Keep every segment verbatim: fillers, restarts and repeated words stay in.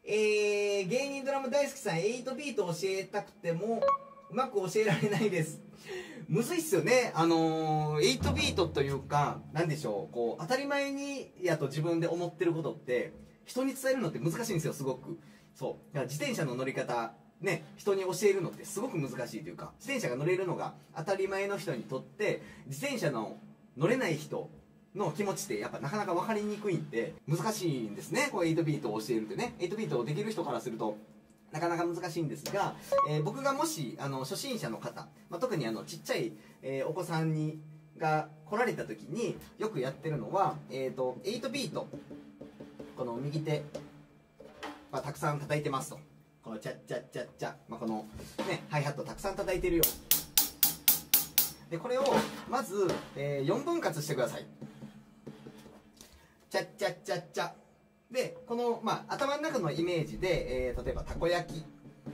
えー、芸人ドラム大好きさん、エイトビート教えたくても、うまく教えられないです。むずいっすよね。あのー、エイトビートというか、なんでしょう、こう、当たり前に、やと自分で思ってることって、人に伝えるのって難しいんですよ、すごく。そう。だから自転車の乗り方、ね、人に教えるのってすごく難しいというか、自転車が乗れるのが当たり前の人にとって、自転車の乗れない人の気持ちってやっぱなかなか分かりにくいんで、難しいんですね、こうエイトビートを教えるってね。エイトビートをできる人からすると、なかなか難しいんですが、えー、僕がもしあの初心者の方、まあ、特にあのちっちゃい、えー、お子さんにが来られた時によくやってるのは、えーと、エイトビート、この右手はたくさん叩いてますと。このチャッチャッチャッチャ、まあ、このねハイハットたくさん叩いてるよ。でこれをまず、えー、よんぶん割してください。チャッチャッチャッチャでこの、まあ、頭の中のイメージで、えー、例えばたこ焼き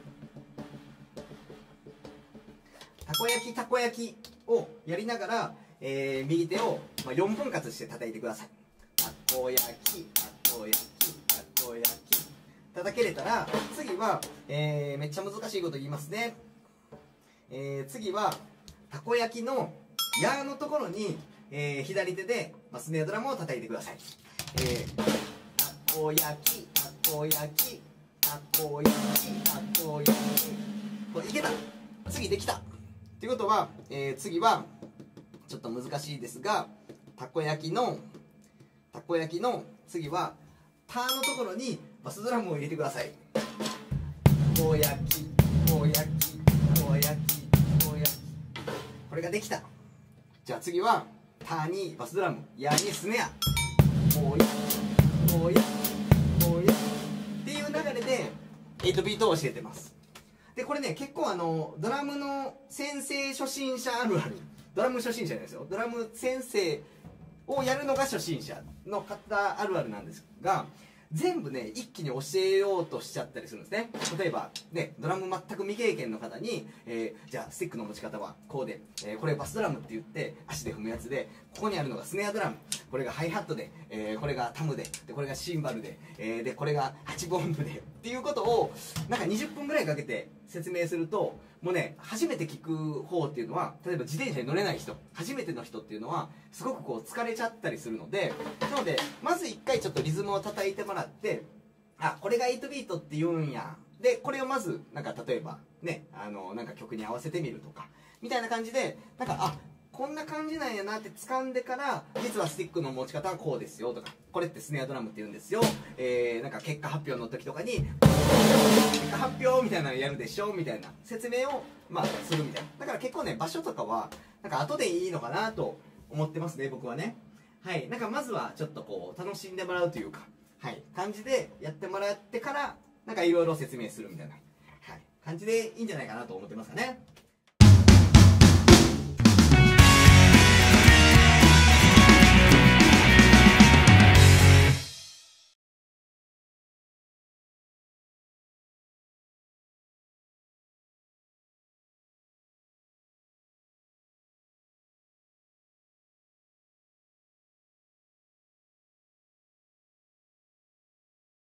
たこ焼きたこ焼きをやりながら、えー、右手を、まあ、よんぶん割して叩いてください。たこ焼きたこ焼きたこ焼き叩けれたら、次は、えー、めっちゃ難しいこと言いますね。えー、次はたこ焼きの矢のところに、えー、左手で、まあ、スネアドラムを叩いてください。えー、たこ焼きたこ焼きたこ焼きたこ焼き、これいけた、次できたっていうことは、えー、次はちょっと難しいですが、たこ焼きのたこ焼きの次はターのところにバスドラムを入れてください。たこ焼きたこ焼きたこ焼きたこ焼き、これができた。じゃあ次はターにバスドラム、ヤにスネア、こうやこうやこうやっていう流れでエイトビートを教えてます。でこれね、結構あのドラムの先生初心者あるある、ドラム初心者ですよ、ドラム先生をやるのが初心者の方あるあるなんですが、全部ね一気に教えようとしちゃったりするんですね。例えばね、ドラム全く未経験の方に、えー、じゃあスティックの持ち方はこうで、えー、これバスドラムって言って足で踏むやつで、ここにあるのがスネアドラム、これがハイハットで、えー、これがタムで、でこれがシンバルで、えー、でこれがはちぶ音符でっていうことをなんかにじゅっぷんぐらいかけて説明すると、もうね初めて聞く方っていうのは、例えば自転車に乗れない人、初めての人っていうのはすごくこう疲れちゃったりするので、なのでまず一回ちょっとリズムを叩いてもらって、あ、これがエイトビートって言うんや、でこれをまずなんか例えばね、あのなんか曲に合わせてみるとかみたいな感じで、なんかあこんな感じなんやなって掴んでから、実はスティックの持ち方はこうですよとか、これってスネアドラムって言うんですよ、えー、なんか結果発表の時とかに結果発表みたいなのやるでしょみたいな説明をまあするみたいな。だから結構ね場所とかはなんか後でいいのかなと思ってますね、僕はね。はい、なんかまずはちょっとこう楽しんでもらうというか、はい、感じでやってもらってからなんかいろいろ説明するみたいな、はい、感じでいいんじゃないかなと思ってますかね。